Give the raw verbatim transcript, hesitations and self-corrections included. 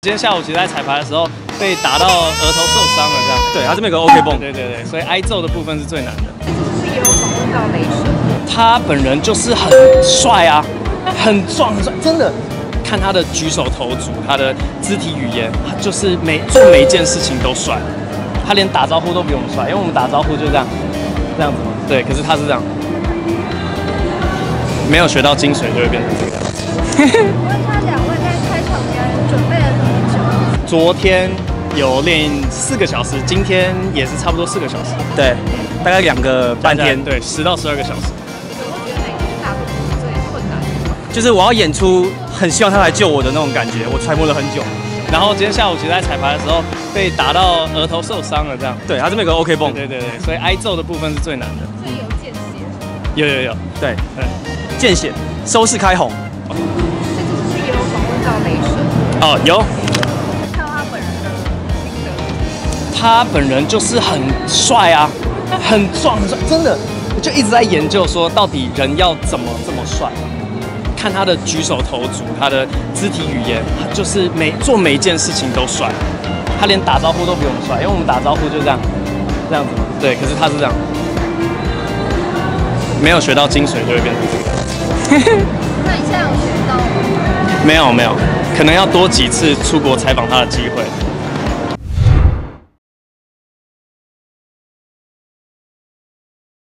今天下午其实在彩排的时候被打到额头受伤了，这样。 对，他这边有个 OK 绷。 对对对，所以挨揍的部分是最难的。 这次是也有访问到雷神， 他本人就是很帅啊，很壮很帅，真的。看他的举手投足，他的肢体语言，他就是每做每一件事情都帅。他连打招呼都比我们帅，因为我们打招呼就这样，这样子嘛。对，可是他是这样，没有学到精髓就会变成这个样子。 问他两位在开场前准备了多久？ 昨天有练四个小时，今天也是差不多四个小时。 对，大概两个半天。 对，十到十二个小时。 我觉得哪个大部分是最困难的？ 就是我要演出，很希望他来救我的那种感觉，我揣摩了很久。 然后今天下午其实在彩排的时候被打到额头受伤了，这样。 对，他这边有个 OK 绷。 对对对，所以挨揍的部分是最难的。 所以有见血。 有有有， 对对， 见血，收视开红。 这次是也有访问到雷神， 哦有。 看到他本人的心得。 他本人就是很帅啊，很壮很帅，真的。我就一直在研究说，到底人要怎么这么帅？看他的举手投足，他的肢体语言，他就是每做每一件事情都帅。他连打招呼都比我们帅，因为我们打招呼就这样，这样子嘛。对，可是他是这样，没有学到精髓就会变成这个样子。 那你现在有学到吗？ 没有没有，可能要多几次出国采访他的机会。